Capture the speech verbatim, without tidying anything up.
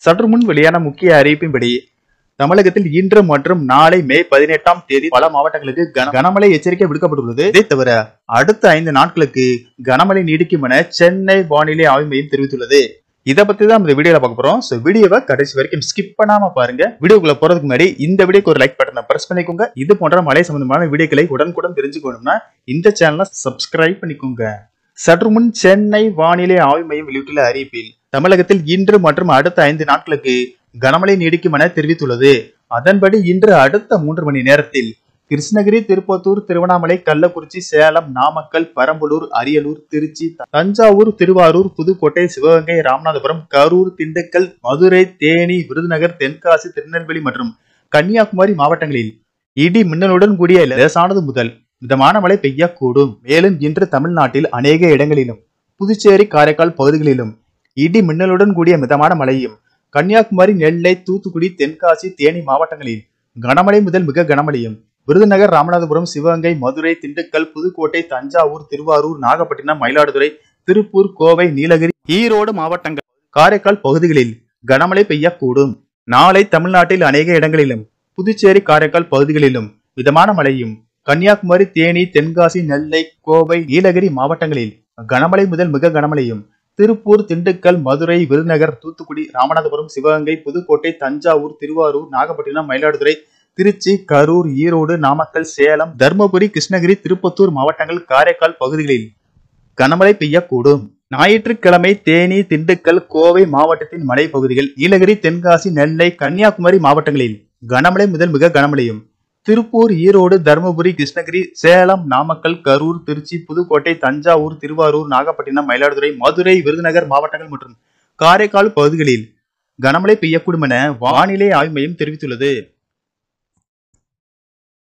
சற்று முன் வெளியான முக்கிய அறிவிப்பின்படி தமிழகத்தில் இன்று மற்றும் நாளை மே பதினெட்டாம் தேதி பல மாவட்டங்களுக்கு கனமழை எச்சரிக்கை விடுக்கப்பட்டுள்ளது. இதை தவிர அடுத்த ஐந்து நாட்களுக்கு கனமழை நீடிக்கும் என சென்னை வானிலை ஆய்வு மையம் தெரிவித்துள்ளது. இதை பத்தி தான் இந்த வீடியோல பார்க்க போறோம். சோ வீடியோவை கடைசி வரைக்கும் ஸ்கிப் பண்ணாம பாருங்க. வீடியோக்குள்ள போறதுக்கு முன்னாடி இந்த வீடியோக்கு ஒரு லைக் பட்டனை பிரஸ் பண்ணிக்கோங்க. இது போன்ற மழை சம்பந்தமான வீடியோக்களை உடனுக்குடன் தெரிஞ்சுக்கணும்னா இந்த சேனலை சப்ஸ்கிரைப் பண்ணிக்கோங்க. சற்று முன் சென்னை வானிலை ஆய்வு மையம் வெளியிட்டுள்ள அறிவிப்பில் தமிழகத்தில் இன்று மற்றும் அடுத்த ஐந்து நாட்களுக்கு கனமழை நீடிக்கும் என தெரிவித்துள்ளது. அதன்படி இன்று அடுத்த மூன்று மணி நேரத்தில் கிருஷ்ணகிரி, திருப்பத்தூர், திருவண்ணாமலை, கள்ளக்குறிச்சி, சேலம், நாமக்கல், பெரம்பலூர், அரியலூர், திருச்சி, தஞ்சாவூர், திருவாரூர், புதுக்கோட்டை, சிவகங்கை, ராமநாதபுரம், கரூர், திண்டுக்கல், மதுரை, தேனி, விருதுநகர், தென்காசி, திருநெல்வேலி மற்றும் கன்னியாகுமரி மாவட்டங்களில் இடி மின்னலுடன் கூடிய லேசானது முதல் மிதமான மழை பெய்யக்கூடும். மேலும் இன்று தமிழ்நாட்டில் அநேக இடங்களிலும் புதுச்சேரி, காரைக்கால் பகுதிகளிலும் இடி மின்னலுடன் கூடிய மிதமான மழையும், கன்னியாகுமரி, நெல்லை, தூத்துக்குடி, தென்காசி, தேனி மாவட்டங்களில் கனமழை முதல் மிக கனமழையும், விருதுநகர், ராமநாதபுரம், சிவகங்கை, மதுரை, திண்டுக்கல், புதுக்கோட்டை, தஞ்சாவூர், திருவாரூர், நாகப்பட்டினம், மயிலாடுதுறை, திருப்பூர், கோவை, நீலகிரி, ஈரோடு மாவட்டங்கள், காரைக்கால் பகுதிகளில் கனமழை பெய்யக்கூடும். நாளை தமிழ்நாட்டில் அநேக இடங்களிலும் புதுச்சேரி, காரைக்கால் பகுதிகளிலும் மிதமான மழையும், கன்னியாகுமரி, தேனி, தென்காசி, நெல்லை, கோவை, நீலகிரி மாவட்டங்களில் கனமழை முதல் மிக கனமழையும், திருப்பூர், திண்டுக்கல், மதுரை, விருதுநகர், தூத்துக்குடி, ராமநாதபுரம், சிவகங்கை, புதுக்கோட்டை, தஞ்சாவூர், திருவாரூர், நாகப்பட்டினம், மயிலாடுதுறை, திருச்சி, கரூர், ஈரோடு, நாமக்கல், சேலம், தர்மபுரி, கிருஷ்ணகிரி, திருப்பத்தூர் மாவட்டங்கள், காரைக்கால் பகுதிகளில் கனமழை பெய்யக்கூடும். ஞாயிற்றுக்கிழமை தேனி, திண்டுக்கல், கோவை மாவட்டத்தின் மலைப்பகுதிகள், நீலகிரி, தென்காசி, நெல்லை, கன்னியாகுமரி மாவட்டங்களில் கனமழை முதல் மிக கனமழையும், திருப்பூர், ஈரோடு, தர்மபுரி, கிருஷ்ணகிரி, சேலம், நாமக்கல், கரூர், திருச்சி, புதுக்கோட்டை, தஞ்சாவூர், திருவாரூர், நாகப்பட்டினம், மயிலாடுதுறை, மதுரை, விருதுநகர் மாவட்டங்கள் மற்றும் காரைக்கால் பகுதிகளில் கனமழை பெய்யக்கூடும் என வானிலை ஆய்வு மையம் தெரிவித்துள்ளது.